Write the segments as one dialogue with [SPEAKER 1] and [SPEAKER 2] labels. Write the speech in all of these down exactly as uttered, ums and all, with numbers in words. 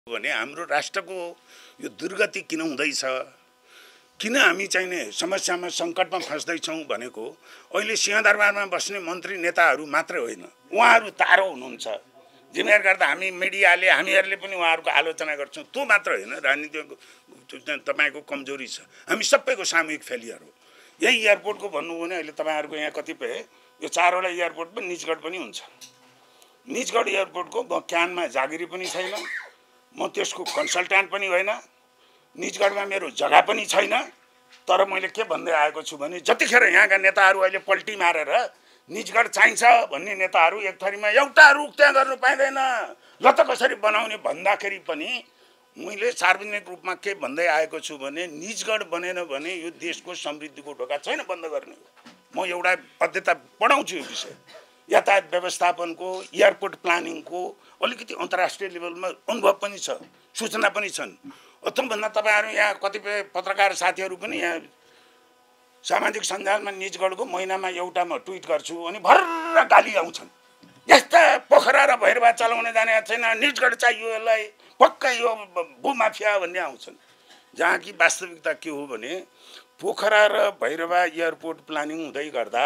[SPEAKER 1] भने हाम्रो राष्ट्रको यो दुर्गति किन हुँदैछ, किन हामी चाहिने समस्यामा सङ्कटमा फस्दैछौँ भनेको अहिले सिंहदरबारमा बस्ने मन्त्री नेताहरू मात्रै होइन, उहाँहरू तारो हुनुहुन्छ। जिम्मेवार गर्दा हामी मिडियाले हामीहरूले पनि उहाँहरूको आलोचना गर्छौँ। त्यो मात्र होइन, राजनीतिको तपाईँको कमजोरी छ, हामी सबैको सामूहिक फेलियर हो। यही एयरपोर्टको भन्नु भने अहिले तपाईँहरूको यहाँ कतिपय यो चारवटा एयरपोर्ट पनि निजगढ पनि हुन्छ। निजगढ एयरपोर्टको म क्यानमा जागिरी पनि छैन, म त्यसको कन्सल्ट्यान्ट पनि होइन, निजगढमा मेरो जग्गा पनि छैन। तर मैले के भन्दै आएको छु भने जतिखेर यहाँका नेताहरू अहिले पल्टी मारेर निजगढ चाहिन्छ भन्ने नेताहरू एक थरीमा एउटा रुख त्यहाँ गर्नु पाइँदैन, ल त कसरी बनाउने भन्दाखेरि पनि मैले सार्वजनिक रूपमा के भन्दै आएको छु भने निजगढ बनेन भने यो देशको समृद्धिको ढोका छैन बन्द गर्ने। म एउटा अध्ययता पढाउँछु यो विषय, यातायात व्यवस्थापनको, एयरपोर्ट प्लानिङको अलिकति अन्तर्राष्ट्रिय लेभलमा अनुभव पनि छ, सूचना पनि छन्। त्योभन्दा तपाईँहरू यहाँ कतिपय पत्रकार साथीहरू पनि यहाँ सामाजिक सञ्जालमा निजगढको महिनामा एउटा म ट्विट गर्छु अनि भर्र गाली आउँछन्। यस्ता पोखरा र भैरवा चलाउन जाने छैन, निजगढ चाहियो, यसलाई पक्कै यो भूमाफिया भन्ने आउँछन्। जहाँ कि वास्तविकता के हो भने पोखरा र भैरवा एयरपोर्ट प्लानिङ हुँदै गर्दा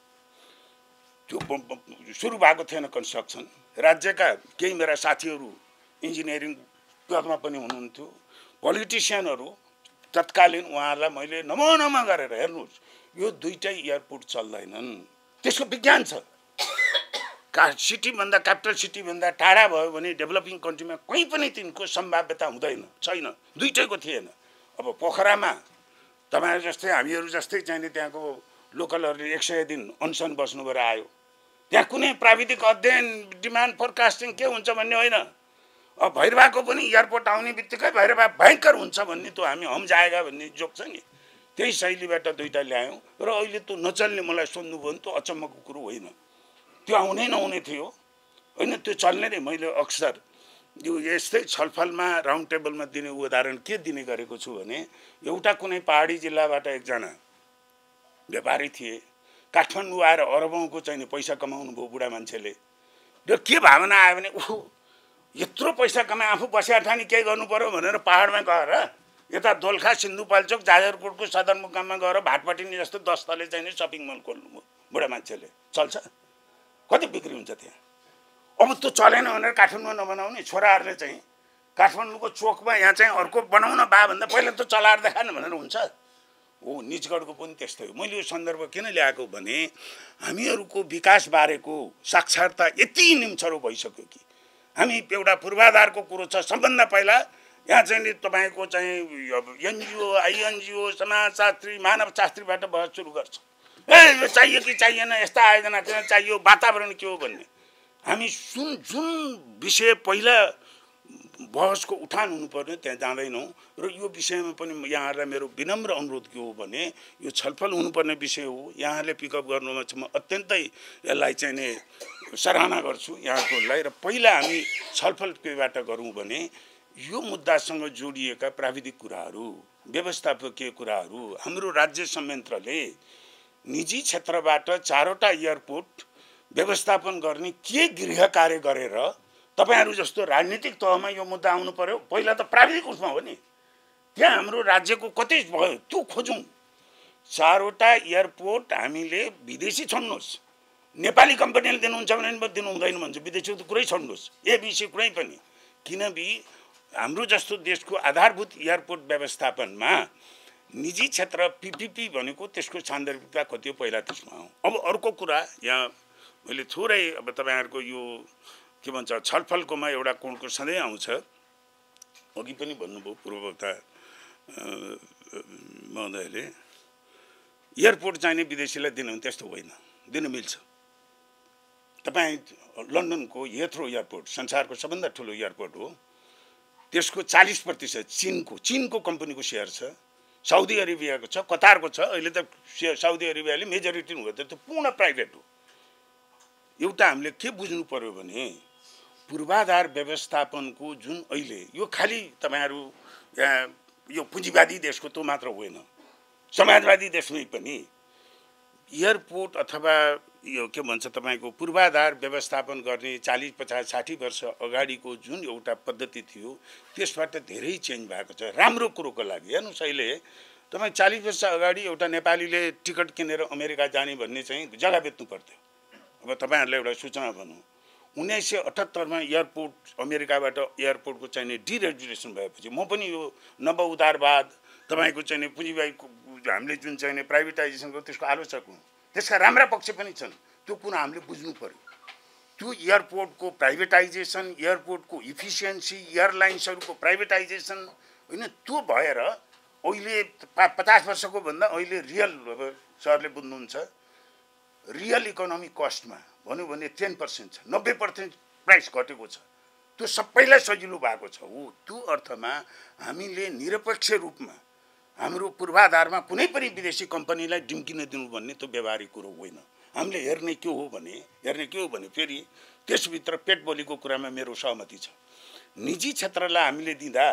[SPEAKER 1] त्यो सुरु भएको थिएन कन्स्ट्रक्सन। राज्यका केही मेरा साथीहरू इन्जिनियरिङ पदमा पनि हुनुहुन्थ्यो, पोलिटिसियनहरू तत्कालीन उहाँहरूलाई मैले नमो नमो गरेर हेर्नुहोस् यो दुईटै एयरपोर्ट चल्दैनन्, त्यसको विज्ञान छ। का सिटीभन्दा क्यापिटल सिटीभन्दा टाढा भयो भने डेभलपिङ कन्ट्रीमा कहीँ पनि तिनको सम्भाव्यता हुँदैन, छैन, दुईटैको थिएन। अब पोखरामा तपाईँहरू जस्तै हामीहरू जस्तै चाहिने त्यहाँको लोकलहरूले एक सय दिन अनसन बस्नु भएर आयो। त्यहाँ कुनै प्राविधिक अध्ययन डिमान्ड फोरकास्टिङ के हुन्छ भन्ने होइन। अब भैरवाको पनि एयरपोर्ट आउने बित्तिकै भैरवा भयङ्कर हुन्छ भन्ने त्यो हामी हम जाएगा भन्ने जोक छ नि, त्यही शैलीबाट दुईवटा ल्यायौँ। र अहिले त्यो नचल्ने मलाई सोध्नुभयो भने त्यो अचम्मको कुरो होइन, त्यो आउनै नहुने थियो होइन, त्यो चल्ने नै। मैले अक्सर यो यस्तै छलफलमा राउन्ड टेबलमा दिने उदाहरण के दिने गरेको छु भने एउटा कुनै पहाडी जिल्लाबाट एकजना व्यापारी थिए, काठमाडौँ आएर अरबौँको चाहिँ पैसा कमाउनु भयो बुढा मान्छेले। र के भावना आयो भने ऊ यत्रो पैसा कमाए आफू बसिया ठानी केही गर्नु पर्यो भनेर पहाडमा गएर यता दोलखा सिन्धुपाल्चोक जाजरकोटको सदरमुकाममा गएर भाटपाटिनी जस्तो दस तले चाहिँ सपिङ मल खोल्नु बुढा मान्छेले। चल्छ? कति बिक्री हुन्छ त्यहाँ? अब त्यो चलेन भनेर काठमाडौँमा नबनाउने, छोराहरूले चाहिँ काठमाडौँको चोकमा यहाँ चाहिँ अर्को बनाउन बा भन्दा पहिला त चलाएर देखाएन भनेर हुन्छ हो। निजगढको पनि त्यस्तै हो। मैले यो सन्दर्भ किन ल्याएको भने हामीहरूको विकास बारेको साक्षरता यति निम्छरो भइसक्यो कि हामी एउटा पूर्वाधारको कुरो छ। सबभन्दा पहिला यहाँ चाहिँ तपाईँको चाहिँ एनजिओ, आइएनजिओ, समाजशास्त्री, मानवशास्त्रीबाट बहस सुरु गर्छ। ए यो चाहियो कि चाहिएन, यस्ता आयोजना किन चाहियो, वातावरण के हो भन्ने। हामी सुन जुन विषय पहिला बहसको उठान हुनुपर्ने त्यहाँ जाँदैनौँ। र यो विषयमा पनि यहाँहरूलाई मेरो विनम्र अनुरोध के हो भने यो छलफल हुनुपर्ने विषय हो। यहाँहरूले पिकअप गर्नुमा चाहिँ म अत्यन्तै यसलाई चाहिँ नि सराहना गर्छु यहाँहरूलाई। र पहिला हामी छलफल केबाट गरौँ भने यो मुद्दासँग जोडिएका प्राविधिक कुराहरू, व्यवस्थापकीय कुराहरू, हाम्रो राज्य संयन्त्रले निजी क्षेत्रबाट चारवटा एयरपोर्ट व्यवस्थापन गर्ने के गृह कार्य गरेर तपाईँहरू जस्तो राजनीतिक तहमा यो मुद्दा आउनु पर्यो। पहिला त प्राविधिक उसमा हो नि, त्यहाँ हाम्रो राज्यको कतै भयो त्यो खोजौँ। चारवटा एयरपोर्ट हामीले विदेशी छोड्नुहोस्, नेपाली कम्पनीले दिनुहुन्छ भने दिनु हुँदैन भन्छ, विदेशीको त कुरै छोड्नुहोस्, एबिसी कुनै पनि। किनभने हाम्रो जस्तो देशको आधारभूत एयरपोर्ट व्यवस्थापनमा निजी क्षेत्र पिपिपी भनेको त्यसको सान्दर्भिकता कति हो पहिला त्यसमा हो। अब अर्को कुरा यहाँ मैले थोरै अब तपाईँहरूको यो के भन्छ छलफलकोमा एउटा कोणको सधैँ आउँछ, अघि पनि भन्नुभयो पूर्ववक्ता महोदयले, एयरपोर्ट चाहिने विदेशीलाई दिनु त्यस्तो होइन, दिन मिल्छ। तपाईँ लन्डनको हेथ्रो एयरपोर्ट संसारको सबभन्दा ठुलो एयरपोर्ट हो, त्यसको चालिस प्रतिशत चिनको चिनको कम्पनीको सेयर छ, साउदी अरेबियाको छ, कतारको छ। अहिले त साउदी अरेबियाले मेजोरिटी हुँदैन, त्यो पूर्ण प्राइभेट हो। एउटा हामीले के बुझ्नु पर्यो भने पूर्वाधार व्यवस्थापनको जुन अहिले यो खालि तपाईँहरू यहाँ यो पुँजीवादी देशको त्यो मात्र होइन, समाजवादी देशमै पनि एयरपोर्ट अथवा यो के भन्छ तपाईँको पूर्वाधार व्यवस्थापन गर्ने चालीस पचास साठी वर्ष अगाडिको जुन एउटा पद्धति थियो त्यसबाट धेरै चेन्ज भएको छ राम्रो कुरोको लागि। हेर्नुहोस् अहिले तपाईँ चालीस वर्ष अगाडि एउटा नेपालीले टिकट किनेर अमेरिका जाने भन्ने चाहिँ जग्गा बेच्नु पर्थ्यो। अब तपाईँहरूलाई एउटा सूचना भनौँ, उन्नाइस सय अठहत्तरमा एयरपोर्ट अमेरिकाबाट एयरपोर्टको चाहिने डिरेगुलेसन भएपछि म पनि यो नव उदारवाद तपाईँको चाहिने पुँजीवादको हामीले जुन चाहिने प्राइभेटाइजेसनको त्यसको आलोचक हुँ। त्यसका राम्रा पक्ष पनि छन्, त्यो कुरा हामीले बुझ्नु पर्यो। त्यो एयरपोर्टको प्राइभेटाइजेसन, एयरपोर्टको इफिसियन्सी, एयरलाइन्सहरूको प्राइभेटाइजेसन होइन, त्यो भएर अहिले पचास वर्षको भन्दा अहिले रियल अब सरले बुझ्नुहुन्छ रियल इकोनोमिक कस्टमा भन्यो भने टेन पर्सेन्ट छ, नब्बे पर्सेन्ट प्राइस घटेको छ। त्यो सबैलाई सजिलो भएको छ। हो त्यो अर्थमा हामीले निरपेक्ष रूपमा हाम्रो पूर्वाधारमा कुनै पनि विदेशी कम्पनीलाई डिम्किन दिनु भन्ने त्यो व्यवहारिक कुरो होइन। हामीले हेर्ने के हो भने हेर्ने के हो भने फेरि त्यसभित्र पेट बोलीको कुरामा मेरो सहमति छ। निजी क्षेत्रलाई हामीले दिँदा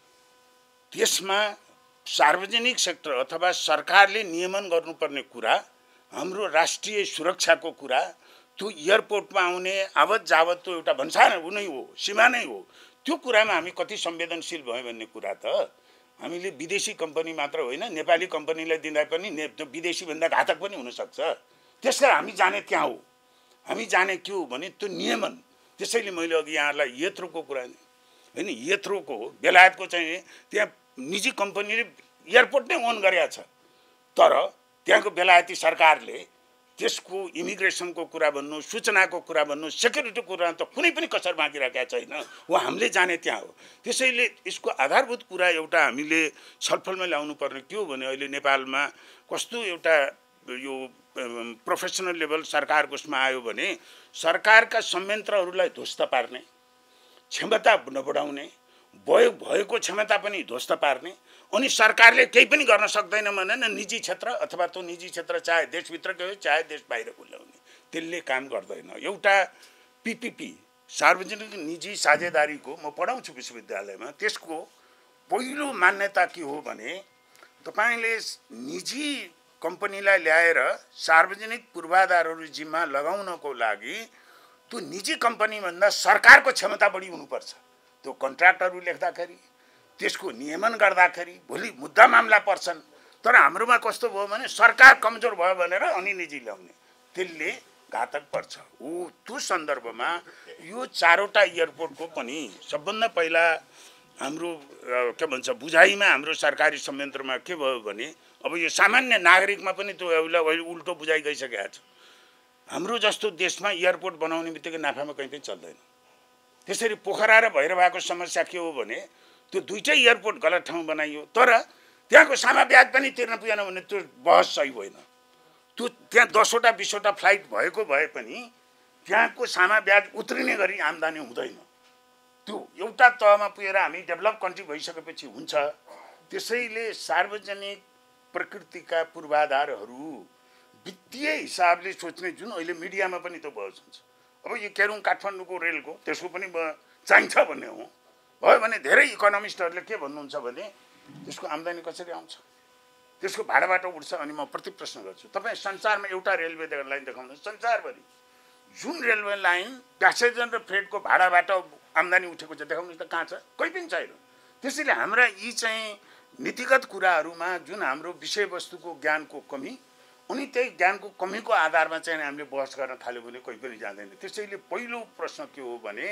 [SPEAKER 1] त्यसमा सार्वजनिक सेक्टर अथवा सरकारले नियमन गर्नुपर्ने कुरा, हाम्रो राष्ट्रिय सुरक्षाको कुरा, त्यो एयरपोर्टमा आउने आवत जावत त्यो एउटा भन्सार नै हो, सीमा नै हो। त्यो कुरामा हामी कति संवेदनशील भयो भन्ने कुरा त हामीले विदेशी कम्पनी मात्र होइन नेपाली कम्पनीलाई दिँदा पनि ने विदेशी भन्दा घातक पनि हुनसक्छ। त्यसलाई हामी जाने त्यहाँ हो, हामी जाने के हो भने त्यो नियमन। त्यसैले मैले अघि यहाँहरूलाई यत्रोको कुरा होइन, यत्रोको बेलायतको चाहिँ त्यहाँ निजी कम्पनीले एयरपोर्ट नै ओन गरेका छ, तर त्यहाँको बेलायती सरकारले त्यसको इमिग्रेसनको कुरा भन्नु, सूचनाको कुरा भन्नु, सेक्युरिटीको कुरा त कुनै पनि कसर बाँकी राखेका छैन। हो हामीले जाने त्यहाँ हो। त्यसैले यसको आधारभूत कुरा एउटा हामीले छलफलमा ल्याउनु पर्ने के हो भने अहिले नेपालमा कस्तो एउटा यो प्रोफेसनल लेभल सरकारको उसमा आयो भने सरकारका संयन्त्रहरूलाई ध्वस्त पार्ने, क्षमता नबढाउने, भयो भएको क्षमता पनि ध्वस्त पार्ने, अनि सरकारले केही पनि गर्न सक्दैन भने निजी क्षेत्र अथवा त्यो निजी क्षेत्र चाहे देशभित्रकै हो चाहे देश बाहिरको ल्याउने, त्यसले काम गर्दैन। एउटा पिपिपी सार्वजनिक निजी साझेदारीको म पढाउँछु विश्वविद्यालयमा, त्यसको पहिलो मान्यता के हो भने तपाईँले निजी कम्पनीलाई ल्याएर सार्वजनिक पूर्वाधारहरू जिम्मा लगाउनको लागि त्यो निजी कम्पनीभन्दा सरकारको क्षमता बढी हुनुपर्छ। त्यो कन्ट्र्याक्टहरू लेख्दाखेरि, त्यसको नियमन गर्दाखेरि भोलि मुद्दा मामला पर्छन्। तर हाम्रोमा कस्तो भयो भने सरकार कमजोर भयो भनेर अनि निजी ल्याउने, त्यसले घातक पर्छ। ऊ त्यो सन्दर्भमा यो चारवटा एयरपोर्टको पनि सबभन्दा पहिला हाम्रो के भन्छ बुझाइमा हाम्रो सरकारी संयन्त्रमा के भयो भने अब यो सामान्य नागरिकमा पनि त्यो अहिले उल्टो बुझाइ गइसकेको छ। हाम्रो जस्तो देशमा एयरपोर्ट बनाउने बित्तिकै नाफामा कहीँ पनि चल्दैन। त्यसरी पोखरा र भैरवाको समस्या के हो भने त्यो दुईटै एयरपोर्ट गलत ठाउँ बनाइयो, तर त्यहाँको सामा ब्याज पनि तिर्न पुगेन भने त्यो बहस सही होइन। त्यो त्यहाँ दसवटा बिसवटा फ्लाइट भएको भए पनि त्यहाँको सामा ब्याज उत्रिने गरी आम्दानी हुँदैन। त्यो एउटा तहमा पुगेर हामी डेभलप कन्ट्री भइसकेपछि हुन्छ। त्यसैले सार्वजनिक प्रकृतिका पूर्वाधारहरू वित्तीय हिसाबले सोच्ने जुन अहिले मिडियामा पनि त्यो बहस हुन्छ। अब यो केरुङ काठमाडौँको रेलको त्यसको पनि चाहिन्छ भन्ने हो भयो भने धेरै इकोनोमिस्टहरूले के भन्नुहुन्छ भने त्यसको आम्दानी कसरी आउँछ, त्यसको भाडाबाट उठ्छ। अनि म प्रति प्रश्न गर्छु, तपाईँ संसारमा एउटा रेलवे लाइन देखाउनुहोस्, संसारभरि जुन रेलवे लाइन प्यासेन्जर र फ्रेटको भाडाबाट आम्दानी उठेको छ देखाउनुहोस् त, कहाँ छ? कोही पनि छैन। त्यसैले हाम्रा यी चाहिँ नीतिगत कुराहरूमा जुन हाम्रो विषयवस्तुको ज्ञानको कमी, अनि त्यही ज्ञानको कमीको आधारमा चाहिँ हामीले बहस गर्न थाल्यो भने कोही पनि जाँदैन। त्यसैले पहिलो प्रश्न के हो भने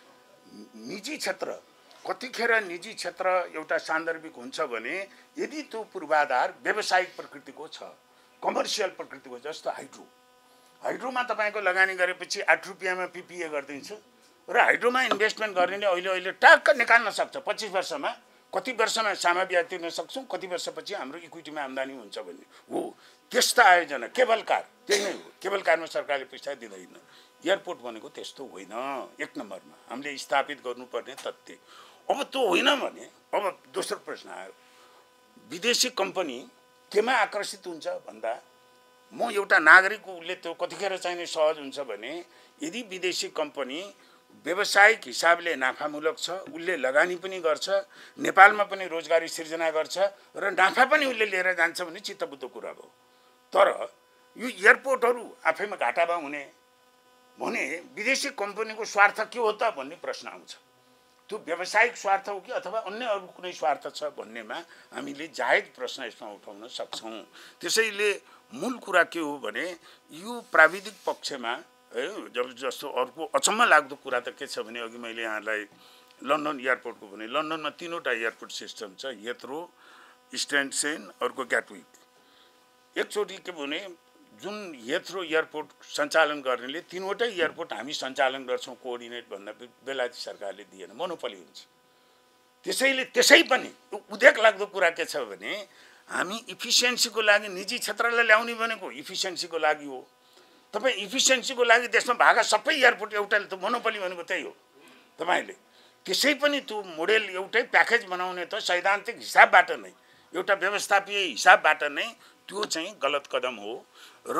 [SPEAKER 1] निजी क्षेत्र कतिखेर निजी क्षेत्र एउटा सान्दर्भिक हुन्छ भने यदि त्यो पूर्वाधार व्यावसायिक प्रकृतिको छ, कमर्सियल प्रकृतिको, जस्तो हाइड्रो हाइड्रोमा तपाईँको लगानी गरेपछि आठ रुपियाँमा पिपिए गरिदिन्छ र हाइड्रोमा इन्भेस्टमेन्ट गर्ने अहिले अहिले टाक्क निकाल्न सक्छ। पच्चिस वर्षमा कति वर्षमा सामा ब्याज तिर्न सक्छौँ, कति वर्षपछि हाम्रो इक्विटीमा आम्दानी हुन्छ भन्ने हो। त्यस्ता आयोजना केबल कार त्यही नै हो। केबल कारमा सरकारले पैसा दिँदैन। एयरपोर्ट भनेको त्यस्तो होइन। एक नम्बरमा हामीले स्थापित गर्नुपर्ने तथ्य। अब त्यो होइन भने अब दोस्रो प्रश्न आयो, विदेशी कम्पनी केमा आकर्षित हुन्छ भन्दा म एउटा नागरिकको उसले त्यो कतिखेर चाहिने सहज हुन्छ भने यदि विदेशी कम्पनी व्यावसायिक हिसाबले नाफामूलक छ, उसले लगानी पनि गर्छ, नेपालमा पनि रोजगारी सिर्जना गर्छ र नाफा पनि उसले लिएर जान्छ भने चित्तबुद्ध कुरा हो। तर यो एयरपोर्टहरू आफैमा घाटामा हुने भने विदेशी कम्पनीको स्वार्थ के हो त भन्ने प्रश्न आउँछ। त्यो व्यावसायिक स्वार्थ हो कि अथवा अन्य अरू कुनै स्वार्थ छ भन्नेमा हामीले जायज प्रश्न यसमा उठाउन सक्छौँ। त्यसैले मूल कुरा के हो भने यो प्राविधिक पक्षमा है जब जस्तो अर्को अचम्म लाग्दो कुरा त के छ भने अघि मैले यहाँलाई लन्डन एयरपोर्टको भने लन्डनमा तीनवटा एयरपोर्ट सिस्टम छ, हेथ्रो, स्ट्यान्सेन, अर्को ग्याटविक। एकचोटि के भने जुन हेथ्रो एयरपोर्ट सञ्चालन गर्नेले तीनवटै एयरपोर्ट हामी सञ्चालन गर्छौँ कोअर्डिनेट भन्दा बेलायती सरकारले दिएन, मोनोपोली हुन्छ। त्यसैले त्यसै पनि उदेक लाग्दो कुरा के छ भने हामी इफिसियन्सीको लागि निजी क्षेत्रलाई ल्याउने भनेको इफिसियन्सीको लागि हो। तपाईँ इफिसियन्सीको लागि देशमा भएका सबै एयरपोर्ट एउटाले त मोनोपोली भनेको त्यही हो। तपाईँले त्यसै पनि त्यो मोडेल एउटै प्याकेज बनाउने त सैद्धान्तिक हिसाबबाट नै एउटा व्यवस्थापीय हिसाबबाट नै त्यो चाहिँ गलत कदम हो। र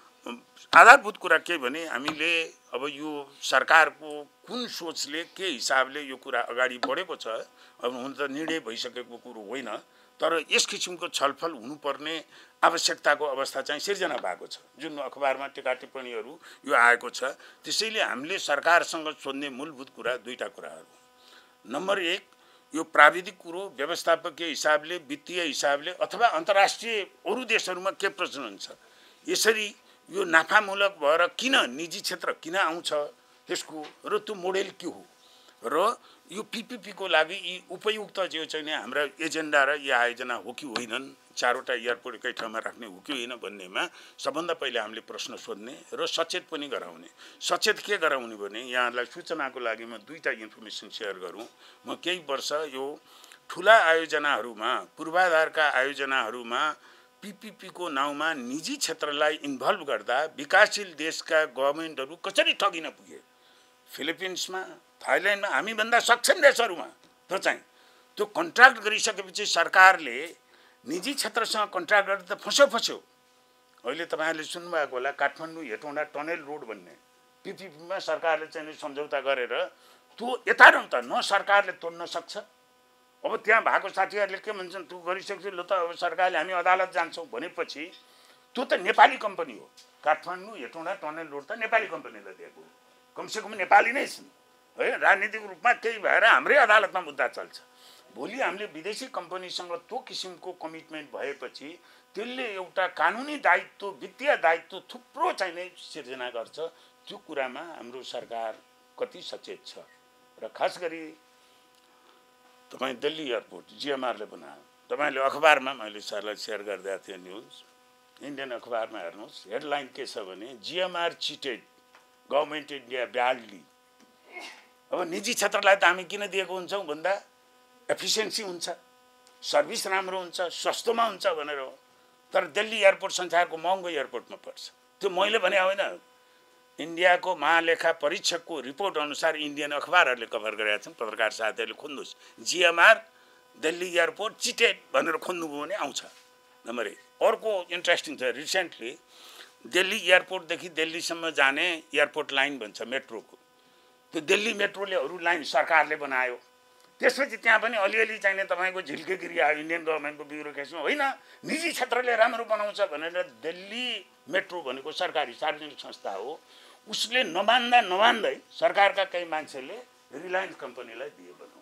[SPEAKER 1] आधारभूत कुरा के भने हामीले अब यो सरकारको कुन सोचले के हिसाबले यो कुरा अगाडि बढेको छ, अब हुन त निर्णय भइसकेको कुरो होइन, तर यस किसिमको छलफल हुनुपर्ने आवश्यकताको अवस्था चाहिँ सिर्जना भएको छ जुन अखबारमा टिका टिप्पणीहरू यो आएको छ। त्यसैले हामीले सरकारसँग सोध्ने मूलभूत कुरा दुईटा कुराहरू, नम्बर एक यो प्राविधिक कुरो व्यवस्थापकीय हिसाबले वित्तीय हिसाबले अथवा अन्तर्राष्ट्रिय अरू देशहरूमा के प्रचलन छ, यसरी यो नाफामूलक भएर किन निजी क्षेत्र किन आउँछ त्यसको र त्यो मोडेल के हो र यो पीपीपीको लागि यी उपयुक्त जो चाहिँ हाम्रा एजेन्डा र या आयोजना हो कि होइनन्, चारवटा एयरपोर्ट एकै ठाउँमा राख्ने हो कि होइन भन्नेमा सबभन्दा पहिले हामीले प्रश्न सोध्ने र सचेत पनि गराउने। सचेत के गराउने भने यहाँलाई सूचनाको लागि म दुईटा इन्फर्मेसन सेयर गरौँ। म केही वर्ष यो ठुला आयोजनाहरूमा पूर्वाधारका आयोजनाहरूमा पीपीपीको नाउँमा निजी क्षेत्रलाई इन्भल्भ गर्दा विकासशील देशका गभर्मेन्टहरू कसरी ठगिन पुगे। फिलिपिन्समा, थाइल्यान्डमा, हामीभन्दा सक्षम देशहरूमा त चाहिँ त्यो कन्ट्र्याक्ट गरिसकेपछि सरकारले निजी क्षेत्रसँग कन्ट्र्याक्ट गरेर त फस्यो फस्यो। अहिले तपाईँहरूले सुन्नुभएको होला काठमाडौँ हेटौँडा टनेल रोड भन्ने पीपीपीमा सरकारले चाहिँ सम्झौता गरेर त्यो यता न त न सरकारले तोड्न सक्छ। अब त्यहाँ भएको साथीहरूले के भन्छन्, त्यो गरिसकेपछि ल त अब सरकारले हामी अदालत जान्छौँ भनेपछि त्यो त नेपाली कम्पनी हो। काठमाडौँ हेटौँडा टनेल रोड त नेपाली कम्पनीले दिएको, कमसेकम नेपाली नै छन् है। राजनीतिक रूपमा केही भएर हाम्रै अदालतमा मुद्दा चल्छ। भोलि हामीले विदेशी कम्पनीसँग त्यो किसिमको कमिटमेन्ट भएपछि त्यसले एउटा कानुनी दायित्व, वित्तीय दायित्व थुप्रो चाहिँ नै सिर्जना गर्छ। त्यो कुरामा हाम्रो सरकार कति सचेत छ र खास गरी तपाईँ दिल्ली एयरपोर्ट जिएमआरले बनायो। तपाईँले अखबारमा मैले सरलाई सेयर गरिदिएको थिएँ न्युज, इन्डियन अखबारमा हेर्नुहोस्, हेडलाइन के छ भने GMR cheated government India badly. अब निजी क्षेत्रलाई त हामी किन दिएको हुन्छौँ भन्दा एफिसियन्सी हुन्छ, सर्भिस राम्रो हुन्छ, सस्तोमा हुन्छ भनेर हो। तर दिल्ली एयरपोर्ट संसारको महँगो एयरपोर्टमा पर्छ। त्यो मैले भने होइन, इन्डियाको महालेखा परीक्षकको रिपोर्ट अनुसार इन्डियन अखबारहरूले कभर गरेका छन्। पत्रकार साथीहरूले खोज्नुहोस्, जिएमआर दिल्ली एयरपोर्ट चिटेड भनेर खोज्नुभयो भने आउँछ नम्बर एक। अर्को इन्ट्रेस्टिङ छ, रिसेन्टली दिल्ली एयरपोर्टदेखि दिल्लीसम्म जाने एयरपोर्ट लाइन भन्छ मेट्रोको, त्यो दिल्ली मेट्रोले अरू लाइन सरकारले बनायो। त्यसपछि त्यहाँ पनि अलिअलि चाहिने तपाईँको झिल्केगिरी आयो इन्डियन गभर्मेन्टको ब्युरोक्रेसीमा, होइन निजी क्षेत्रले राम्रो बनाउँछ भनेर दिल्ली मेट्रो भनेको सरकारी सार्वजनिक संस्था हो, उसले नमान्दा नमान्दै सरकारका केही मान्छेले रिलायन्स कम्पनीलाई दिए बनाउन।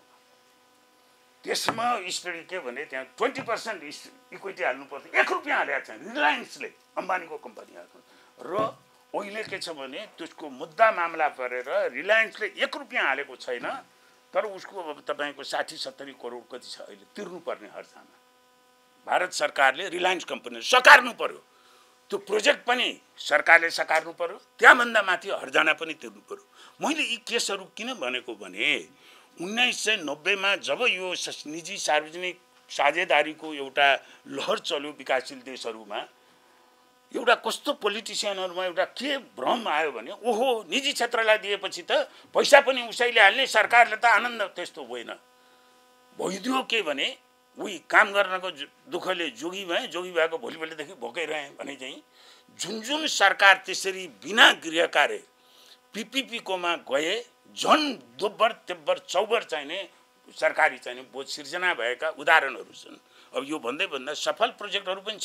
[SPEAKER 1] त्यसमा स्टडी के भने त्यहाँ ट्वेन्टी पर्सेन्ट इक्विटी हाल्नु पर्थ्यो, एक रुपियाँ हालेको छ रिलायन्सले, अम्बानीको कम्पनी र अहिले के छ भने त्यसको मुद्दा मामला परेर रिलायन्सले एक रुपियाँ हालेको छैन, तर उसको अब तपाईँको साठी सत्तरी करोड कति छ अहिले तिर्नुपर्ने हर्जाना। भारत सरकारले रिलायन्स कम्पनी सकार्नु पर्यो, त्यो प्रोजेक्ट पनि सरकारले सकार्नु पर्यो, त्यहाँभन्दा माथि हर्जाना पनि तिर्नु पर्यो। मैले यी केसहरू किन भनेको भने उन्नाइस सय नब्बेमा जब यो निजी सार्वजनिक साझेदारीको एउटा लहर चल्यो विकासशील देशहरूमा, एउटा कस्तो पोलिटिसियनहरूमा एउटा के भ्रम आयो भने ओहो निजी क्षेत्रलाई दिएपछि त पैसा पनि उसैले हाल्ने, सरकारले त आनन्द। त्यस्तो होइन, भइदियो के भने उही काम गर्नको दुःखले जोगी भए, जोगी भएको भोलिपल्टदेखि भोकै रहे भने चाहिँ जुन जुन सरकार त्यसरी बिना गृह कार्य पीपीपीकोमा गए झन् दोब्बर तेब्बर चौबर चाहिने सरकारी चाहिने बोझ सिर्जना भएका उदाहरणहरू छन्। अब यो भन्दै भन्दा सफल प्रोजेक्टहरू पनि छन्,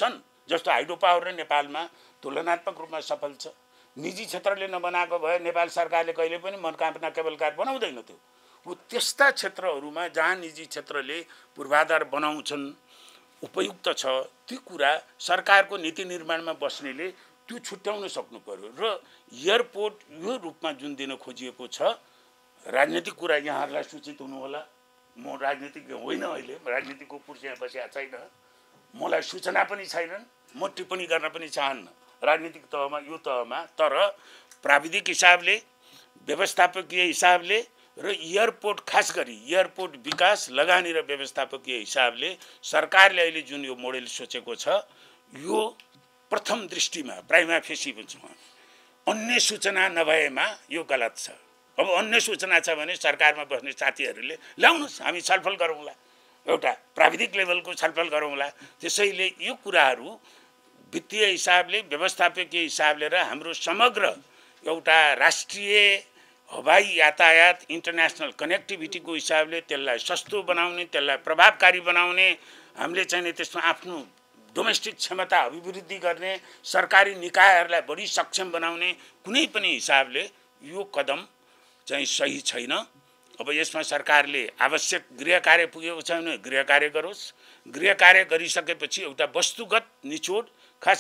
[SPEAKER 1] जस्तो हाइड्रो पावर र नेपालमा तुलनात्मक रूपमा सफल छ। निजी क्षेत्रले नबनाएको भए नेपाल सरकारले कहिले पनि मनोकामना केबल कार बनाउँदैन थियो। ऊ त्यस्ता क्षेत्रहरूमा जहाँ निजी क्षेत्रले पूर्वाधार बनाउँछन्, उपयुक्त छ, ती कुरा सरकारको नीति निर्माणमा बस्नेले त्यो छुट्याउन सक्नु पर्यो। र एयरपोर्ट यो रूपमा जुन दिन खोजिएको छ, राजनीतिक कुरा यहाँहरूलाई सूचित हुनु होला। म राजनीतिज्ञ होइन, अहिले राजनीतिको कुर्सीमा बसेको छैन, मलाई सूचना पनि छैनन्, म टिप्पणी गर्न पनि चाहन्न राजनीतिक तहमा, यो तहमा। तर प्राविधिक हिसाबले, व्यवस्थापकीय हिसाबले र एयरपोर्ट, खास गरी एयरपोर्ट विकास, लगानी र व्यवस्थापकीय हिसाबले सरकारले अहिले जुन यो मोडेल सोचेको छ, यो प्रथम दृष्टिमा प्राइमा फेसी भन्छ, अन्य सूचना नभएमा यो गलत छ। अब अन्य सूचना छ भने सरकारमा बस्ने साथीहरूले ल्याउनुहोस्, हामी छलफल गरौँला, एउटा प्राविधिक लेभलको छलफल गरौँला। त्यसैले यो कुराहरू वित्तीय हिसाबले, व्यवस्थापकीय हिसाबले र हाम्रो समग्र एउटा राष्ट्रिय हवाई यातायात, इन्टरनेसनल कनेक्टिभिटीको हिसाबले त्यसलाई सस्तो बनाउने, त्यसलाई प्रभावकारी बनाउने, हामीले चाहिँ त्यसमा आफ्नो डोमेस्टिक क्षमता अभिवृद्धि गर्ने, सरकारी निकायहरूलाई बढी सक्षम बनाउने कुनै पनि हिसाबले यो कदम चाहिँ सही छैन। अब यसमा सरकारले आवश्यक गृह कार्य पुगेको छ भने गृह कार्य गरोस्। गृह कार्य गरिसकेपछि एउटा वस्तुगत निचोड